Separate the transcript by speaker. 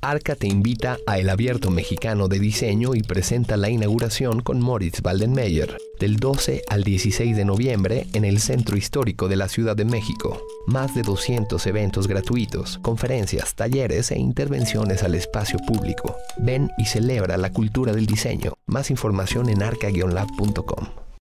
Speaker 1: Arca te invita a El Abierto Mexicano de Diseño y presenta la inauguración con Moritz Waldenmeyer, del 12 al 16 de noviembre en el Centro Histórico de la Ciudad de México. Más de 200 eventos gratuitos, conferencias, talleres e intervenciones al espacio público. Ven y celebra la cultura del diseño. Más información en arca-lab.com.